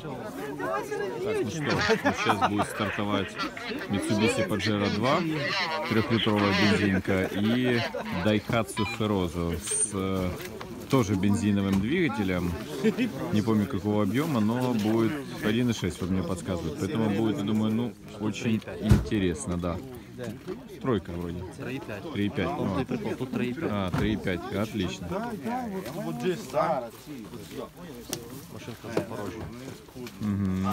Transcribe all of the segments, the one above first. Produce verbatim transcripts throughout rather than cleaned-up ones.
Так, ну что, сейчас будет стартовать Mitsubishi Pajero два, трехлитровая бензинка, и Daihatsu Ferozo с э, тоже бензиновым двигателем. Не помню какого объема, но будет один и шесть, вот мне подсказывают. Поэтому будет, я думаю, ну, очень интересно, да. Тройка вроде. три и пять. три и пять. Ну, Тут три и пять. а, три и пять. Отлично. Машинка в Запорожье. Угу.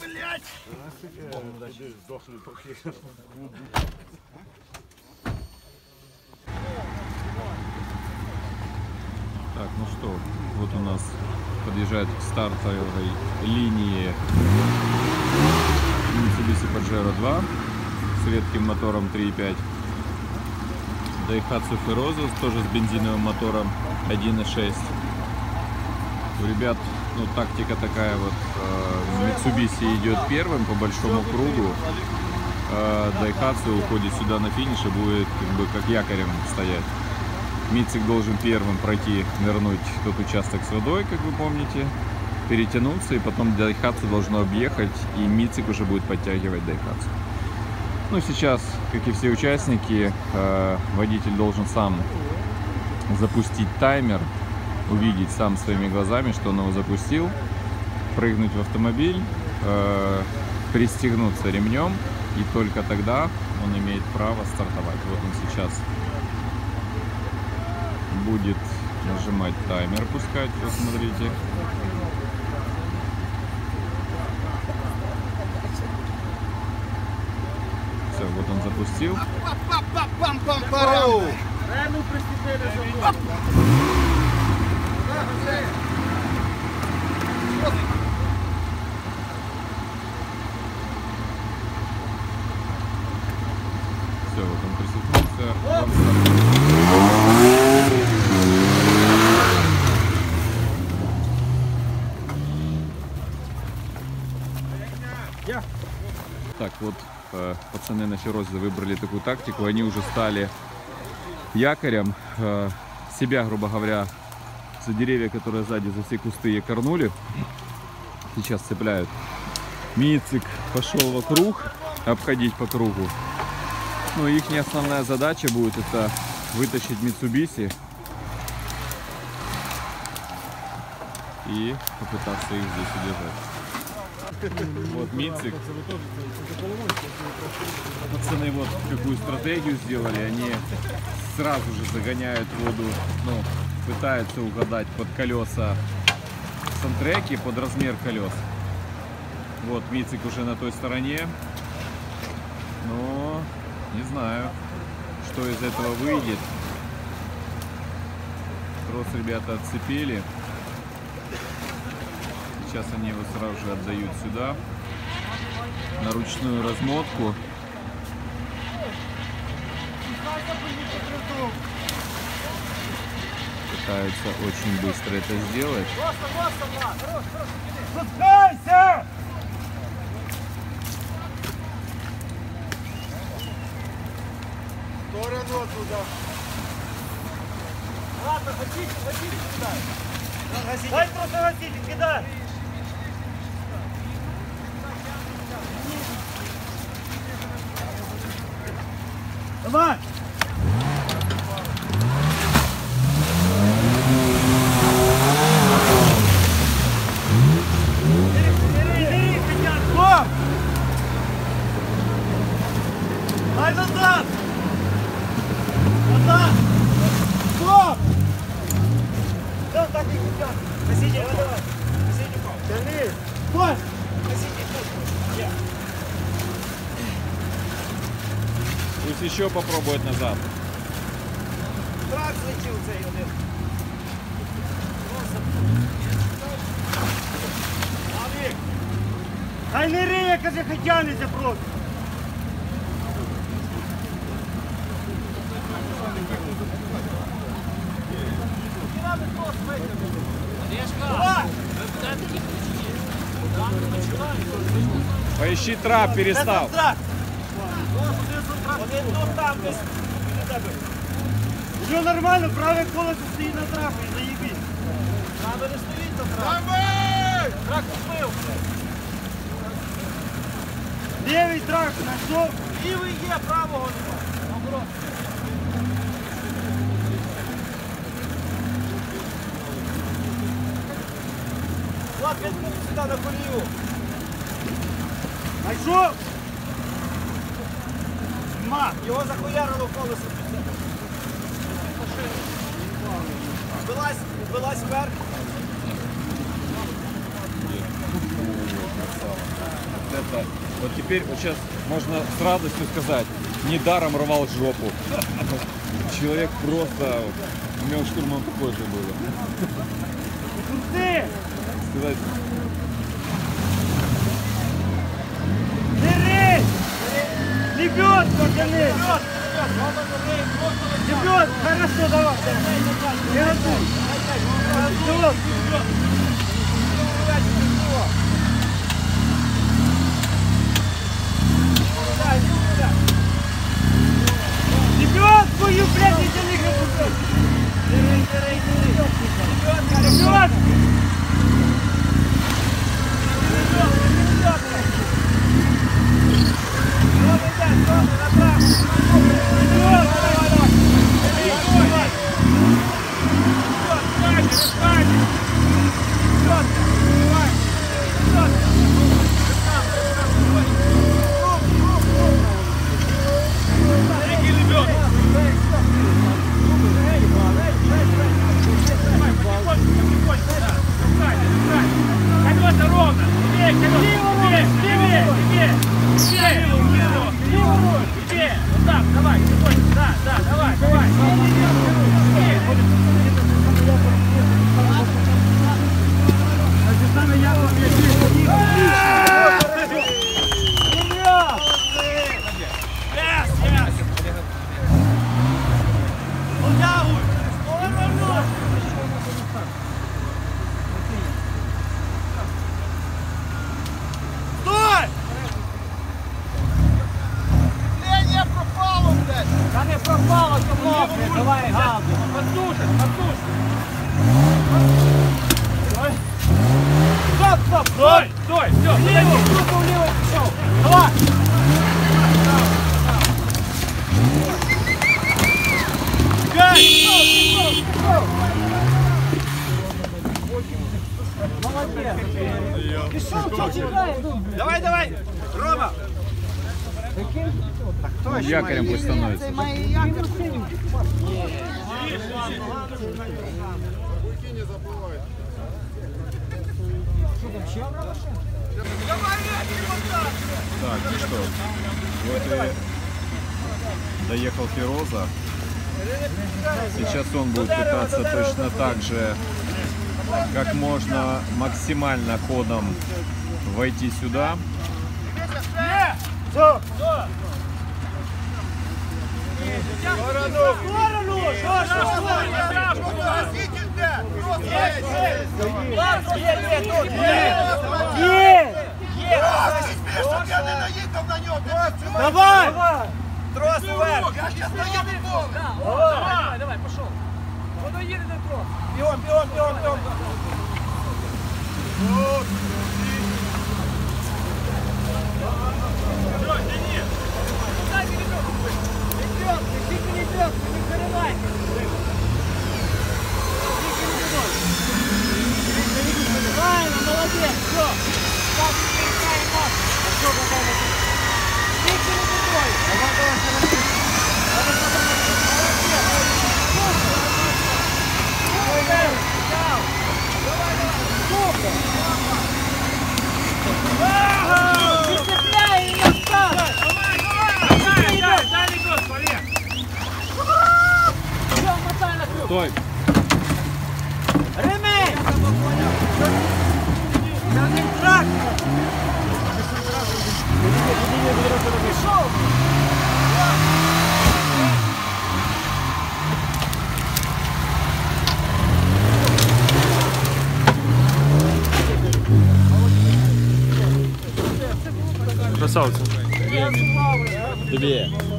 Так, ну что, вот у нас подъезжает к стартовой линии Mitsubishi Pajero два с редким мотором три и пять. Daihatsu Ferozo тоже с бензиновым мотором один и шесть. У ребят, ну, тактика такая вот, э, Mitsubishi идет первым по большому кругу, э, Daihatsu уходит сюда на финиш и будет как бы как якорем стоять. Мицик должен первым пройти, нырнуть тот участок с водой, как вы помните, перетянуться, и потом Daihatsu должно объехать, и Мицик уже будет подтягивать Daihatsu. Ну, сейчас, как и все участники, э, водитель должен сам запустить таймер, увидеть сам своими глазами, что он его запустил, прыгнуть в автомобиль, э, пристегнуться ремнем, и только тогда он имеет право стартовать. Вот он сейчас будет нажимать таймер, пускать, вот смотрите. Все, вот он запустил. Все, вот он присоединился. Так, вот э, пацаны на Ferozo выбрали такую тактику. Они уже стали якорем. Э, себя, грубо говоря, за деревья, которые сзади, за все кусты якорнули. Сейчас цепляют. Мицик пошел вокруг, обходить по кругу. Ну, их не основная задача будет это вытащить Mitsubishi и попытаться их здесь удержать. Вот Мицик. Пацаны вот какую стратегию сделали. Они сразу же загоняют воду, ну, пытаются угадать под колеса сантреки, под размер колес. Вот Мицик уже на той стороне. Но не знаю, что из этого выйдет. Трос ребята отцепили. Сейчас они его сразу же отдают сюда на ручную размотку. Пытаются очень быстро это сделать. Спускайся! В сторону туда. Ладно, хотите, хотите кидай. Дай просто хотите, кидай. Давай! Дай назад! Назад! Стоп! Да, так и сейчас. Носите, давай, давай. Носите, тяни. Стой! Носите, стой. Пусть еще попробует назад. Трак злетів цей один. Хай не риє, каже, хай тянеться просто. Поищи трап, перестал. Один тут там десь. Уже нормально, праве колесо стоїть на трапі, заїбіть. Праве не стоїть на трапі. Трак убив. Лівий трак знайшов. Лівий є, правого нема. Наоборот. Влад, візьми сюди на колію. Знайшов. Ма, його захуярило колесо. Вилазь, вилазь вверх. Вот это, вот теперь, вот сейчас можно с радостью сказать, недаром рвал жопу. Человек просто, у меня у штурмана такое же было. Ти! Сказать, Держись! Лебедку тяни! Лебедку, хорошо, давай! Не разуй! Лебедку! Лебедку, ю, блядь, не тяни, как Лебедку! Давай, газу. Подсушишь, подсушишь. Стоп, стоп, стой, стой, все. Влево, группу влево, все. Давай. Пять. Молодец. Пішов, що чекає? Давай, давай. Рома. ну, якорем пусть становится. Так, ну что, вот и доехал Фироза. Сейчас он будет пытаться точно так же, как можно максимально ходом войти сюда. Все. Сторону! Сторону! Давай! Трос вверх! Я сейчас доеду полный! Давай, давай, пошел! Он доедет на трос! Бегом, бегом, бегом, бегом! Правильно, молодец, все. Так, перестаем нас. Все, какая молодец. Фикси на другой. Давай, давай, молодец. Цепляй ее стал. Давай, давай. Дай, дай, легко, смотри. Все, мотай на крюк. Стой! Ремень! Один трак! Пішов! Красавцы. Тебе.